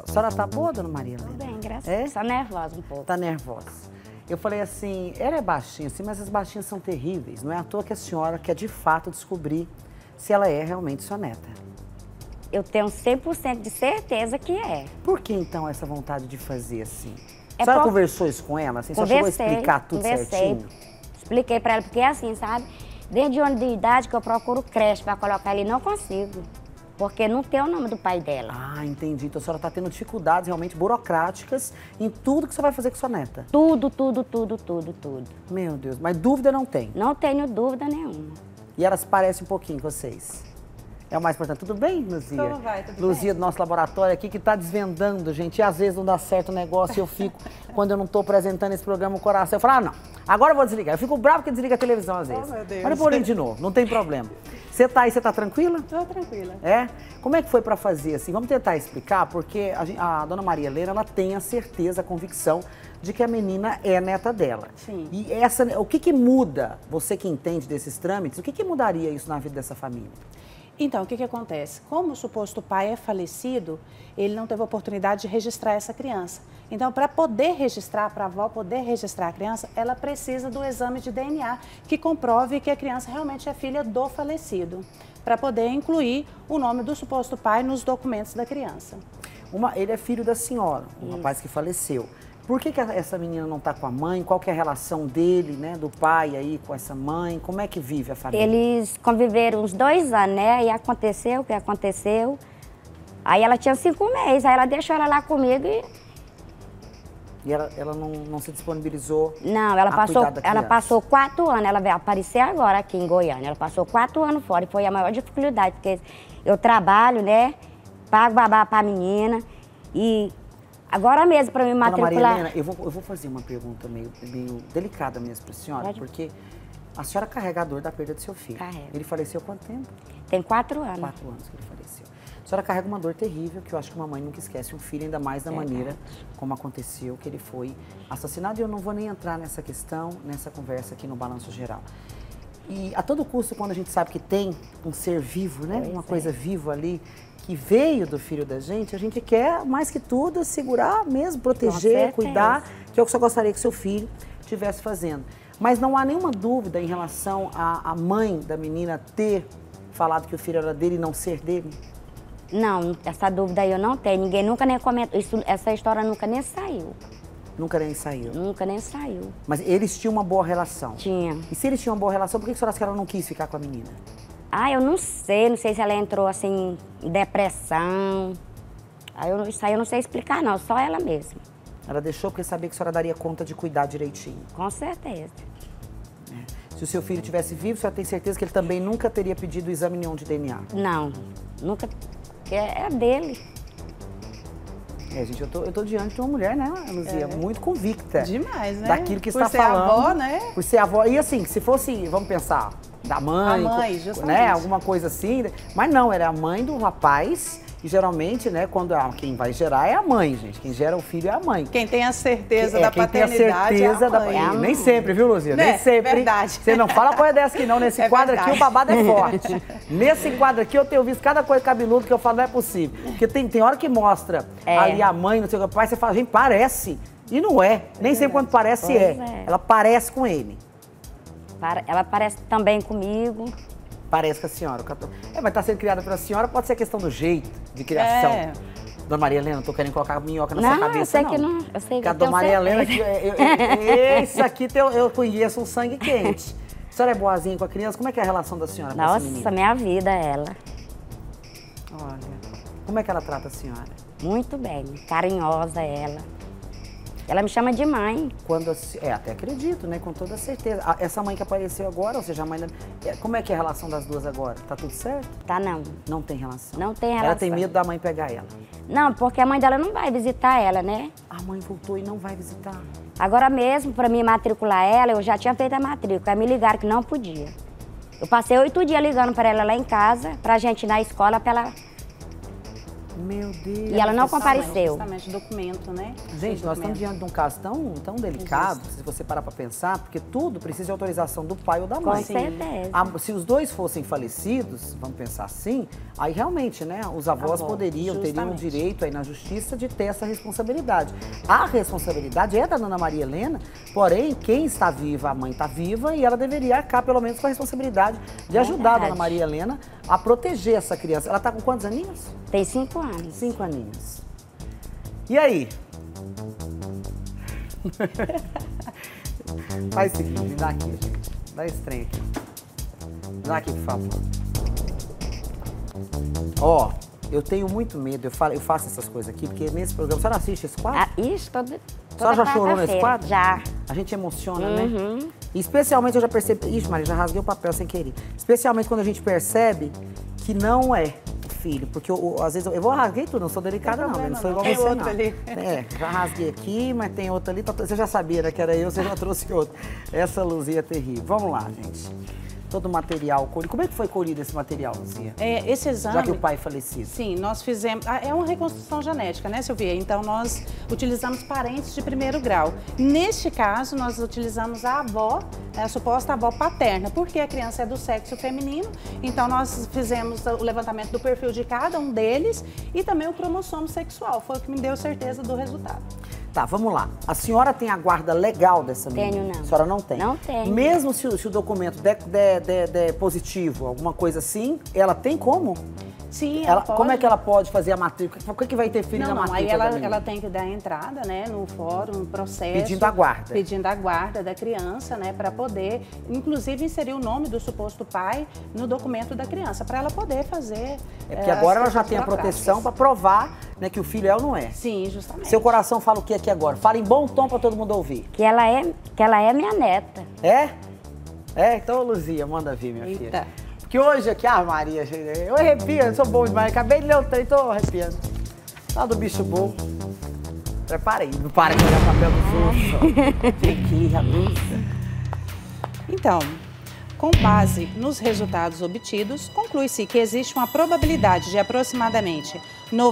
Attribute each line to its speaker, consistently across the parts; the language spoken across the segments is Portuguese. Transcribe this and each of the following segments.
Speaker 1: A senhora tá boa, dona Maria Helena?
Speaker 2: Tô bem, graças a Deus. Só nervosa um pouco.
Speaker 1: Tá nervosa. Eu falei assim, ela é baixinha assim, mas as baixinhas são terríveis. Não é à toa que a senhora quer de fato descobrir se ela é realmente sua neta.
Speaker 2: Eu tenho 100% de certeza que é.
Speaker 1: Por que então essa vontade de fazer assim?
Speaker 2: É
Speaker 1: A senhora
Speaker 2: por...
Speaker 1: conversou isso com ela? Assim, você chegou a explicar tudo certinho?
Speaker 2: Expliquei pra ela, porque é assim, sabe? Desde o ano de idade que eu procuro creche pra colocar ele, não consigo. Porque não tem o nome do pai dela.
Speaker 1: Ah, entendi. Então a senhora está tendo dificuldades realmente burocráticas em tudo que você vai fazer com sua neta.
Speaker 2: Tudo.
Speaker 1: Meu Deus, mas dúvida não tem?
Speaker 2: Não tenho dúvida nenhuma.
Speaker 1: E elas parecem um pouquinho com vocês? É o mais importante. Tudo bem, Luzia?
Speaker 3: Como vai? Tudo
Speaker 1: Luzia
Speaker 3: bem?
Speaker 1: do nosso laboratório aqui que está desvendando, gente. E às vezes não dá certo o negócio e eu fico, quando eu não estou apresentando esse programa, o coração. Eu falo, ah, não, agora eu vou desligar. Eu fico bravo porque desliga a televisão às vezes.
Speaker 3: Oh, meu Deus.
Speaker 1: Mas depois eu ligo de novo, não tem problema. Você tá aí, você tá tranquila?
Speaker 3: Tô tranquila.
Speaker 1: É? Como é que foi para fazer assim? Vamos tentar explicar, porque a dona Maria Helena, ela tem a certeza, a convicção de que a menina é neta dela.
Speaker 3: Sim.
Speaker 1: E o que muda, você que entende desses trâmites, o que mudaria isso na vida dessa família?
Speaker 3: Então, o que acontece? Como o suposto pai é falecido, ele não teve a oportunidade de registrar essa criança. Então, para poder registrar, para a avó poder registrar a criança, ela precisa do exame de DNA que comprove que a criança realmente é filha do falecido, para poder incluir o nome do suposto pai nos documentos da criança.
Speaker 1: Ele é filho da senhora, um rapaz que faleceu. Por que essa menina não está com a mãe? Qual que é a relação dele, né, do pai aí com essa mãe? Como é que vive a família?
Speaker 2: Eles conviveram uns 2 anos, né? E aconteceu o que aconteceu. Aí ela tinha 5 meses, aí ela deixou ela lá comigo e...
Speaker 1: E ela não se disponibilizou?
Speaker 2: Não, ela passou 4 anos, ela veio aparecer agora aqui em Goiânia. Ela passou 4 anos fora e foi a maior dificuldade, porque eu trabalho, né? Pago babá pra menina e... Agora mesmo, para me matricular...
Speaker 1: Dona Maria Helena, eu vou fazer uma pergunta meio delicada mesmo para a senhora,
Speaker 2: Pode.
Speaker 1: porque a senhora carrega a dor da perda do seu filho.
Speaker 2: Carrego.
Speaker 1: Ele faleceu há quanto tempo?
Speaker 2: Tem 4 anos.
Speaker 1: 4 anos que ele faleceu. A senhora carrega uma dor terrível, que eu acho que uma mãe nunca esquece um filho, ainda mais da maneira como aconteceu, que ele foi assassinado. E eu não vou nem entrar nessa questão, nessa conversa aqui no Balanço Geral. E a todo custo, quando a gente sabe que tem um ser vivo, né? Uma coisa viva ali, que veio do filho da gente, a gente quer, mais que tudo, segurar mesmo, proteger, cuidar, que é o que eu só gostaria que seu filho estivesse fazendo. Mas não há nenhuma dúvida em relação à mãe da menina ter falado que o filho era dele e não ser dele?
Speaker 2: Não, essa dúvida aí eu não tenho. Ninguém nunca nem comentou. Essa história nunca nem saiu.
Speaker 1: Nunca nem saiu?
Speaker 2: Nunca nem saiu.
Speaker 1: Mas eles tinham uma boa relação?
Speaker 2: Tinha.
Speaker 1: E se eles tinham uma boa relação, por que a senhora acha que ela não quis ficar com a menina?
Speaker 2: Ah, eu não sei se ela entrou assim, em depressão. Isso aí eu não sei explicar não, só ela mesma.
Speaker 1: Ela deixou porque sabia que a senhora daria conta de cuidar direitinho?
Speaker 2: Com certeza.
Speaker 1: Se o seu filho tivesse vivo, a senhora tem certeza que ele também nunca teria pedido o exame nenhum de DNA?
Speaker 2: Não, nunca. É dele.
Speaker 1: Gente, eu tô diante de uma mulher, né, Luzia, muito convicta.
Speaker 3: Demais, né?
Speaker 1: Daquilo que está falando.
Speaker 3: Por ser avó, né?
Speaker 1: Por ser avó. E assim, se fosse, vamos pensar, da mãe,
Speaker 3: A mãe, justamente.
Speaker 1: né, alguma coisa assim. Mas não, era a mãe do rapaz. E geralmente, né, quando quem vai gerar é a mãe, gente. Quem gera o filho é a mãe.
Speaker 3: Quem tem a certeza da
Speaker 1: quem tem a
Speaker 3: paternidade
Speaker 1: certeza
Speaker 3: é a mãe.
Speaker 1: da... Nem sempre, viu, Luzia?
Speaker 3: Né?
Speaker 1: Nem sempre.
Speaker 3: Verdade.
Speaker 1: Você não fala coisa dessa aqui não. Nesse quadro
Speaker 3: verdade.
Speaker 1: aqui o babado é forte. Nesse quadro aqui eu tenho visto cada coisa cabeluda que eu falo, não é possível. Porque tem hora que mostra ali a mãe, não sei o que, o pai, você fala, gente, parece. E não é. Nem sempre quando parece é. Ela parece com ele.
Speaker 2: Ela parece também comigo.
Speaker 1: Parece com a senhora. Mas tá sendo criada pela senhora, pode ser questão do jeito de criação. Dona Maria Helena, não tô querendo colocar minhoca na sua cabeça, não.
Speaker 2: Eu sei que
Speaker 1: a Dona Maria Helena, esse aqui eu conheço um sangue quente. A senhora é boazinha com a criança? Como é que é a relação da senhora com essa menina?
Speaker 2: Nossa, minha vida, ela.
Speaker 1: Olha, como é que ela trata a senhora?
Speaker 2: Muito bem, carinhosa ela. Ela me chama de mãe.
Speaker 1: Até acredito, né? Com toda certeza. Essa mãe que apareceu agora, ou seja, a mãe da... Como é que é a relação das duas agora? Tá tudo certo?
Speaker 2: Tá, não.
Speaker 1: Não tem relação?
Speaker 2: Não tem relação.
Speaker 1: Ela tem medo da mãe pegar ela?
Speaker 2: Não, porque a mãe dela não vai visitar ela, né?
Speaker 1: A mãe voltou e não vai visitar?
Speaker 2: Agora mesmo, pra mim matricular ela, eu já tinha feito a matrícula. Aí me ligaram que não podia. Eu passei 8 dias ligando pra ela lá em casa, pra gente ir na escola, pra ela
Speaker 1: Meu Deus.
Speaker 2: E ela não compareceu.
Speaker 3: Justamente, documento, né?
Speaker 1: Gente, nós estamos diante de um caso tão delicado, se você parar para pensar, porque tudo precisa de autorização do pai ou da mãe.
Speaker 2: Com certeza.
Speaker 1: Se os dois fossem falecidos, vamos pensar assim, aí realmente, né, os avós teriam o direito aí na justiça de ter essa responsabilidade. A responsabilidade é da dona Maria Helena, porém, quem está viva, a mãe está viva e ela deveria arcar pelo menos com a responsabilidade de ajudar a dona Maria Helena a proteger essa criança. Ela está com quantos aninhos?
Speaker 2: Tem 5 anos.
Speaker 1: 5 aninhos. E aí? Faz o seguinte, me dá aqui, gente. Dá esse trem aqui. Me dá aqui, por favor. Ó, eu tenho muito medo, eu faço essas coisas aqui, porque nesse programa, a senhora assiste esse quadro?
Speaker 2: Isso, toda
Speaker 1: A senhora já chorou nesse quadro?
Speaker 2: Já.
Speaker 1: A gente emociona, né? E especialmente eu já percebi... Ixi, Maria, já rasguei o papel sem querer. Especialmente quando a gente percebe que não é o filho. Porque às vezes eu rasguei tudo, não sou delicada não, não sou igual
Speaker 3: tem
Speaker 1: você
Speaker 3: outro
Speaker 1: não.
Speaker 3: Ali.
Speaker 1: Já rasguei aqui, mas tem outro ali. Você já sabia, né, que era eu, você já trouxe outro. Essa Luzia é terrível. Vamos lá, gente. Todo o material colhido. Como é que foi colhido esse material, Luzia?
Speaker 3: Esse exame...
Speaker 1: Já que o pai faleceu.
Speaker 3: Sim, nós fizemos... É uma reconstrução genética, né, Silvia? Então, nós utilizamos parentes de primeiro grau. Neste caso, nós utilizamos a avó, a suposta avó paterna, porque a criança é do sexo feminino. Então, nós fizemos o levantamento do perfil de cada um deles e também o cromossomo sexual. Foi o que me deu certeza do resultado.
Speaker 1: Tá, vamos lá. A senhora tem a guarda legal dessa menina?
Speaker 2: Tenho, não.
Speaker 1: A senhora não tem?
Speaker 2: Não tem.
Speaker 1: Mesmo se o documento der positivo, alguma coisa assim, ela tem como?
Speaker 3: Sim,
Speaker 1: Como é que ela pode fazer a matrícula? Por que vai ter filho na matrícula?
Speaker 3: Aí ela tem que dar a entrada, né, no fórum, no processo.
Speaker 1: Pedindo a guarda.
Speaker 3: Pedindo a guarda da criança, né, para poder, inclusive, inserir o nome do suposto pai no documento da criança, para ela poder fazer.
Speaker 1: Porque agora ela já tem a proteção para provar, né, que o filho é ou não é.
Speaker 3: Sim, justamente.
Speaker 1: Seu coração fala o que aqui agora? Fala em bom tom para todo mundo ouvir.
Speaker 2: Que ela é minha neta.
Speaker 1: É? Então, Luzia, manda vir, minha filha. Que hoje aqui, Maria, eu arrepio, eu sou bom demais. Acabei de ler o trem, tô arrepiando. Tá do bicho bom. Preparei, não para de olhar o papel do fluxo. Vem aqui, Ralusa.
Speaker 3: Então, com base nos resultados obtidos, conclui-se que existe uma probabilidade de aproximadamente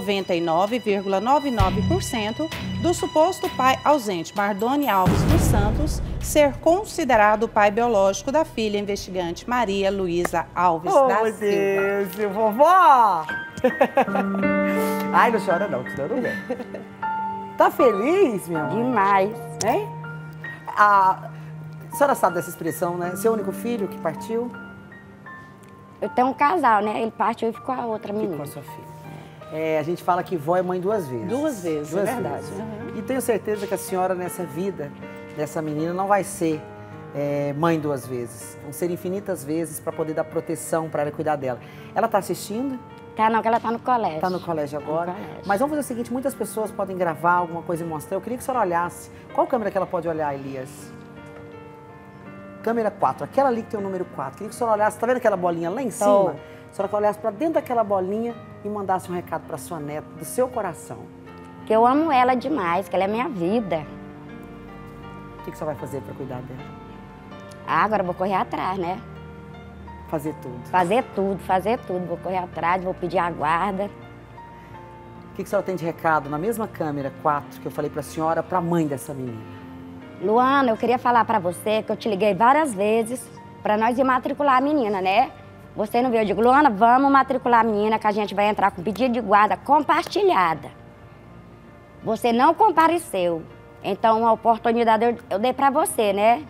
Speaker 3: 99,99% do suposto pai ausente, Mardoni Alves dos Santos, ser considerado o pai biológico da filha investigante Maria Luísa Alves da Silva.
Speaker 1: Oh, Deus, vovó! Ai, não chora não, chorando bem. Tá feliz, minha mãe?
Speaker 2: Demais.
Speaker 1: Hein? A senhora sabe dessa expressão, né? Seu único filho que partiu?
Speaker 2: Eu tenho um casal, né? Ele partiu e ficou a outra menina.
Speaker 1: Ficou a sua filha. A gente fala que vó é mãe 2 vezes.
Speaker 3: 2 vezes, é verdade.
Speaker 1: E tenho certeza que a senhora, nessa vida dessa menina, não vai ser mãe 2 vezes. Vão ser infinitas vezes para poder dar proteção para ela cuidar dela. Ela está assistindo?
Speaker 2: Tá, não, que ela tá no colégio.
Speaker 1: Está no colégio agora. Mas vamos fazer o seguinte, muitas pessoas podem gravar alguma coisa e mostrar. Eu queria que a senhora olhasse. Qual câmera que ela pode olhar, Elias? Câmera 4, aquela ali que tem o número 4. Queria que a senhora olhasse, tá vendo aquela bolinha lá em cima? A senhora olhasse para dentro daquela bolinha e mandasse um recado para sua neta, do seu coração.
Speaker 2: Que eu amo ela demais, que ela é minha vida.
Speaker 1: O que a senhora vai fazer para cuidar dela?
Speaker 2: Agora eu vou correr atrás, né?
Speaker 1: Fazer tudo.
Speaker 2: Fazer tudo. Vou correr atrás, vou pedir a guarda.
Speaker 1: O que a senhora tem de recado na mesma câmera 4 que eu falei para a senhora, para a mãe dessa menina?
Speaker 2: Luana, eu queria falar para você que eu te liguei várias vezes para nós ir matricular a menina, né? Você não viu? Eu digo, Luana, vamos matricular a menina que a gente vai entrar com pedido de guarda compartilhada. Você não compareceu. Então, a oportunidade eu dei para você, né?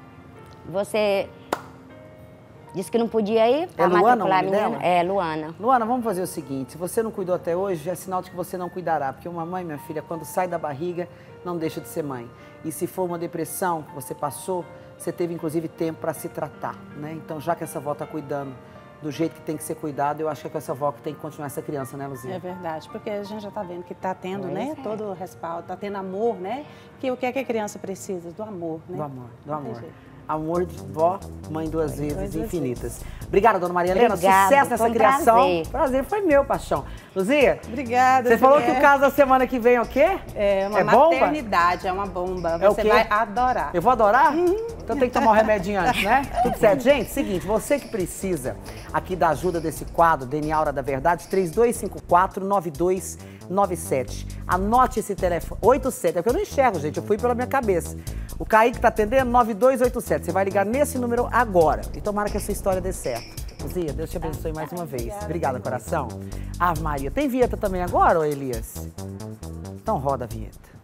Speaker 2: Você disse que não podia ir para matricular a menina. É, Luana.
Speaker 1: Luana, vamos fazer o seguinte, se você não cuidou até hoje, é sinal de que você não cuidará. Porque uma mãe, minha filha, quando sai da barriga, não deixa de ser mãe. E se for uma depressão que você passou, você teve inclusive tempo para se tratar, né? Então, já que essa avó está cuidando do jeito que tem que ser cuidado, eu acho que é com essa avó que tem que continuar essa criança, né, Luzia?
Speaker 3: É verdade, porque a gente já está vendo que está tendo, né, todo o respaldo, está tendo amor, né? Que o que é que a criança precisa? Do amor, né?
Speaker 1: Do amor. Amor de vó, mãe duas vezes, infinitas. Obrigada, dona Maria Helena.
Speaker 2: Obrigada,
Speaker 1: Sucesso nessa criação.
Speaker 2: Prazer
Speaker 1: Foi meu, paixão. Luzia,
Speaker 3: obrigada.
Speaker 1: Você falou que o caso da semana que vem é o quê?
Speaker 3: É uma maternidade, é uma bomba. Você vai adorar.
Speaker 1: Eu vou adorar? Então tem que tomar um remedinho antes, né? Tudo certo. Gente, seguinte, você que precisa aqui da ajuda desse quadro, DNA Hora da Verdade, 3254-9297. Anote esse telefone, 87, é que eu não enxergo, gente, eu fui pela minha cabeça. O Kaique tá atendendo, 9287. Você vai ligar nesse número agora e tomara que essa história dê certo. Luzia, Deus te abençoe mais uma vez. Obrigada, coração. Ave Maria. Tem vinheta também agora, ô Elias? Então roda a vinheta.